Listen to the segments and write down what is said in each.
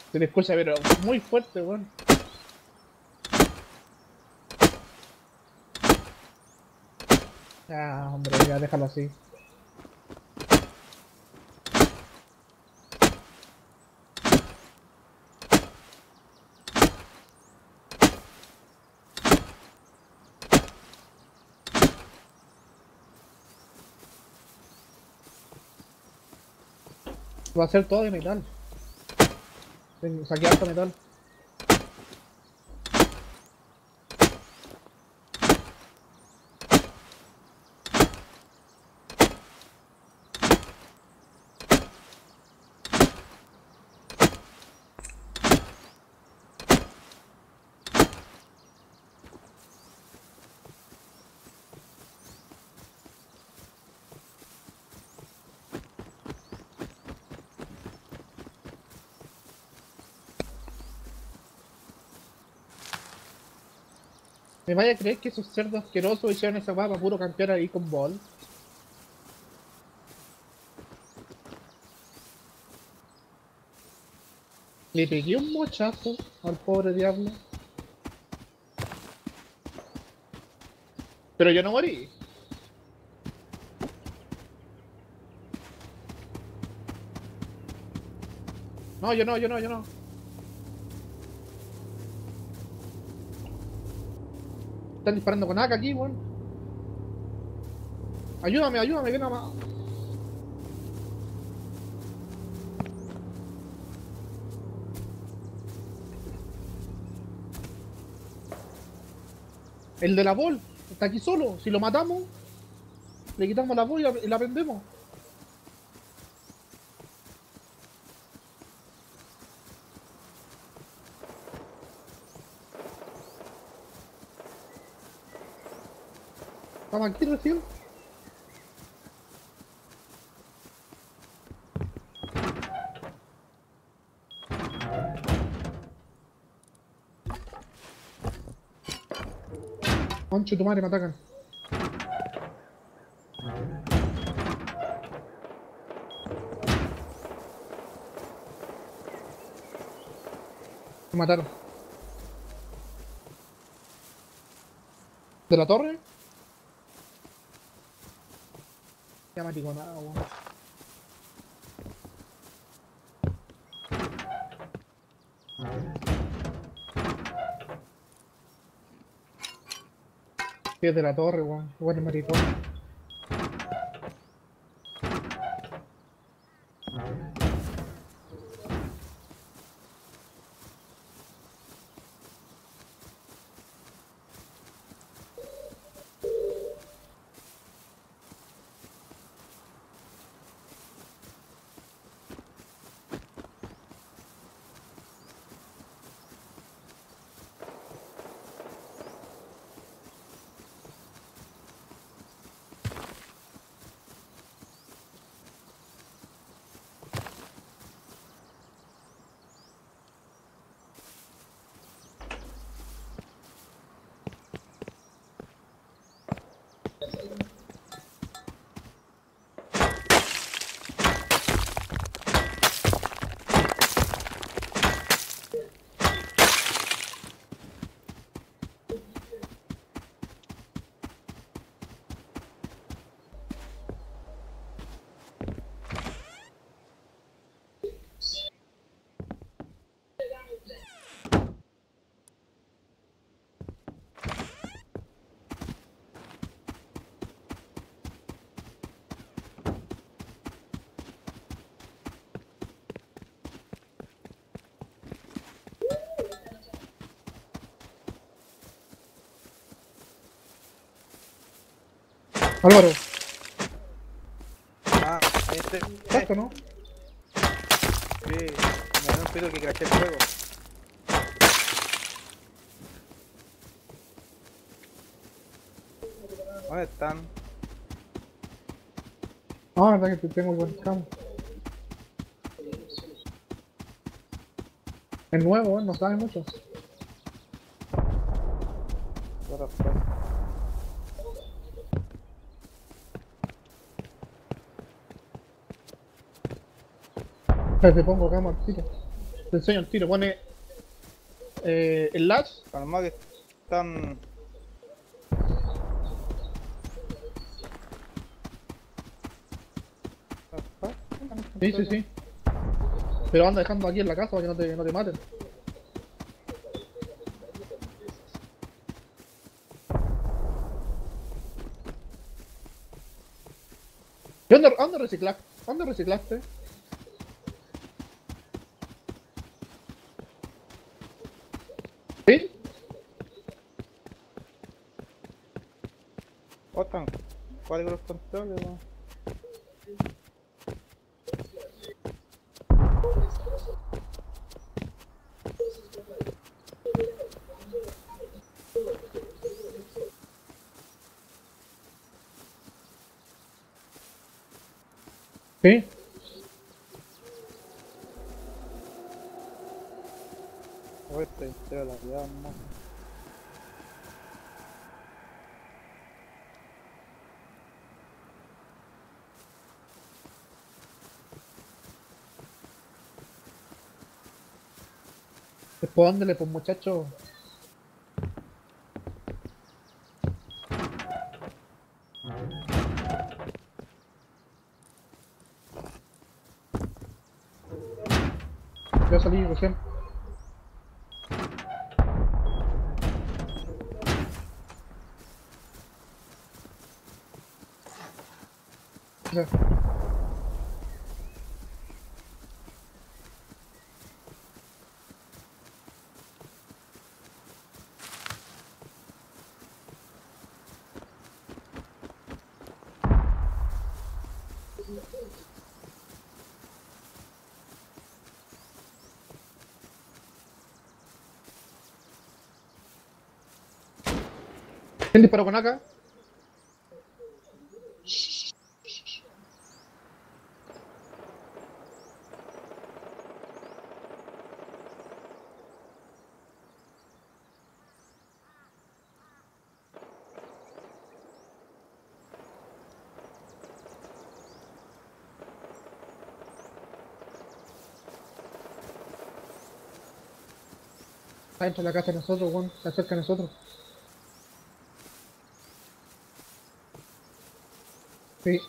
Se te escucha, pero muy fuerte, weón. Ya, hombre, ya déjalo así. Va a ser todo de metal. Saqué harto metal. ¿Me vaya a creer que esos cerdos asquerosos hicieron esa weá para puro campear ahí con bol? Le pegué un mochazo al pobre diablo. Pero yo no morí. No, yo no. Están disparando con AK aquí, weón. Ayúdame, ven a más. El de la bol está aquí solo. Si lo matamos, le quitamos la bol y la prendemos. Estamos aquí recién. Concho, tu madre, me atacan. Me mataron. ¿De la torre? Ya me picó nada, weón. Sí, es de la torre, weón. Bueno, maricón. Álvaro, Ah, ¿estás no? sí, me da un pito que craché el juego. ¿Dónde están? Ah, verdad que te tengo el buen cam. Es nuevo, no sabe mucho. What the fuck? Pero te pongo cama al tiro. Te enseño el tiro. Pone el latch. Calma que están. Sí, sí, sí. Pero anda dejando aquí en la casa para que no te maten. ¿Y dónde reciclaste? ¿Dónde reciclaste? ¿Sí? Oh, están. ¿Cuál de los controles, weón? Sí. Oh, este entero la vida, no. Después ándale, pues muchacho. Voy a salir recién. Ya. ¿Quién disparó con acá? Está dentro de la casa de nosotros, weón. Está cerca de nosotros. Sí.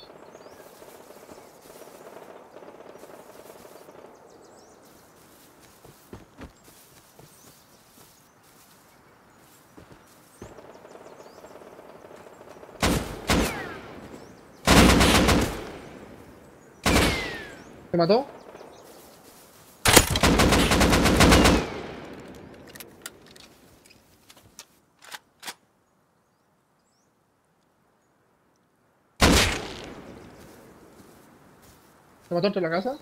¿Te mató? ¿Te mató dentro de la casa?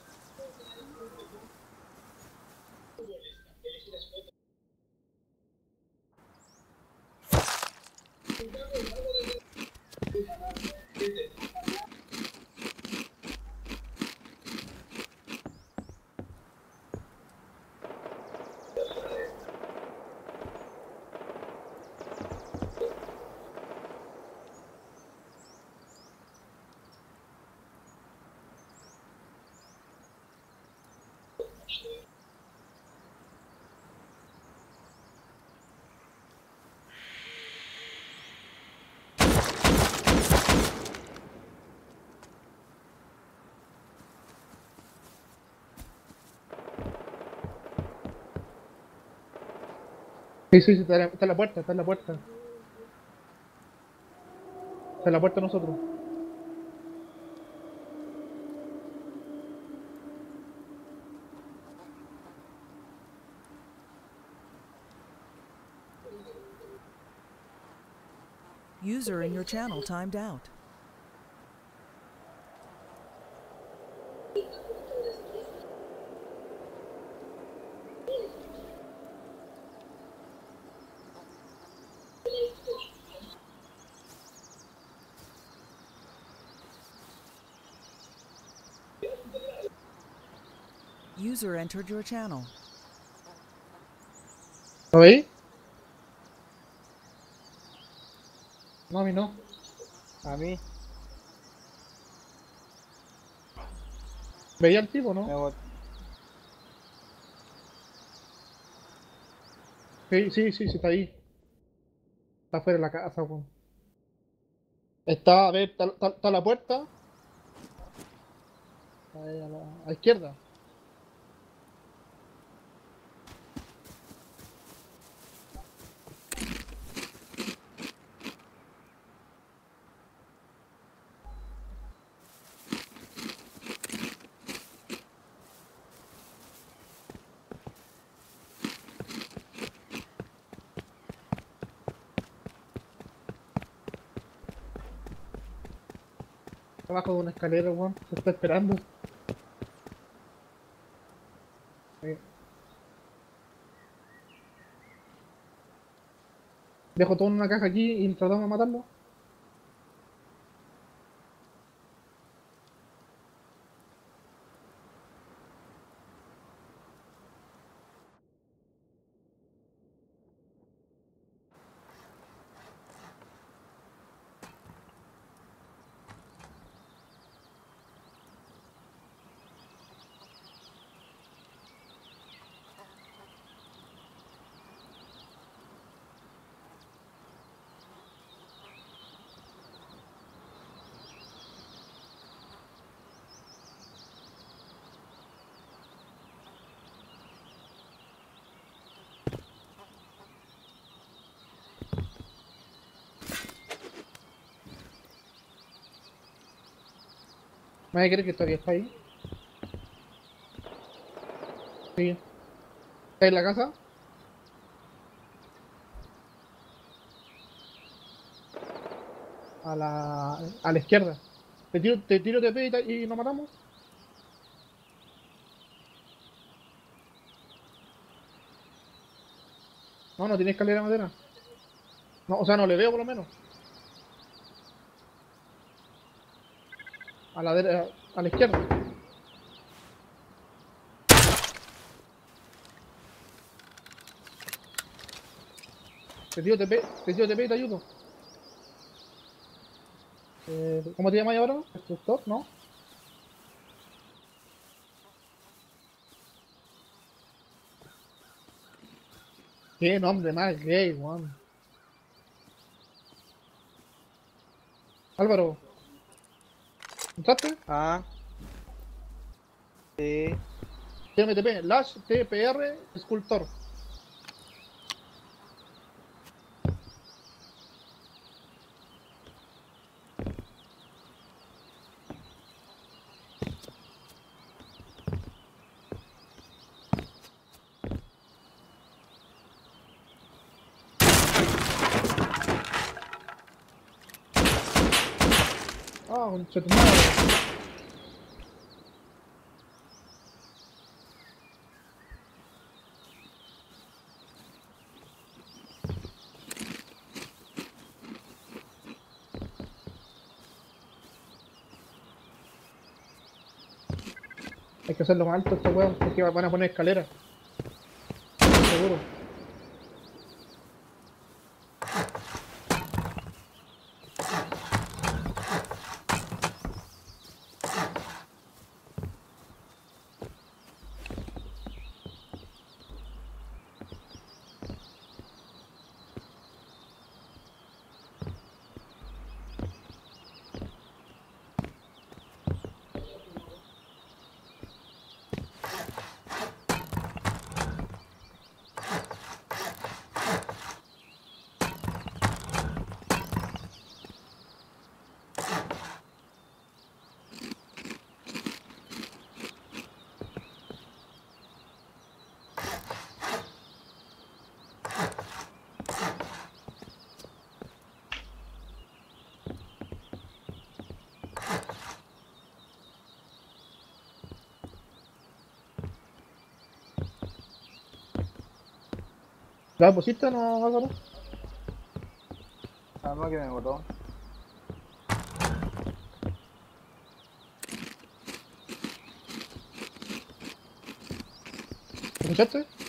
Sí, sí, sí, está en la puerta, está en la puerta. Está en la puerta de nosotros. User in your channel timed out. User entered your channel. ¿Lo veis? No, a mí no. A mí Veía al tipo, me ¿no? bot... Sí, sí, sí, sí, está ahí. Está afuera de la casa, weón. Está, a ver, está la puerta. Ahí a la izquierda. Abajo de una escalera, weón. Se está esperando. Sí. Dejo todo en una caja aquí y tratamos de matarlo. ¿Me creer que todavía está ahí? Sí. ¿Está en la casa? A la izquierda. Te tiro TP y nos matamos. No, no tiene escalera de madera. No, o sea, no le veo por lo menos. A la izquierda. Te tiro TP y te ayudo. ¿Cómo te llamas ahora? ¿Destructor? ¿No? Qué nombre más gay, weón. Álvaro, ¿entraste? Ah, sí. TMTP, Lash, TPR, Escultor. Ah, concha tu madre. Hay que hacerlo más alto esta weón, porque van a poner escaleras. Seguro. ¿La pusiste o no, Álvaro? Calma que me botó. ¿Escuchaste?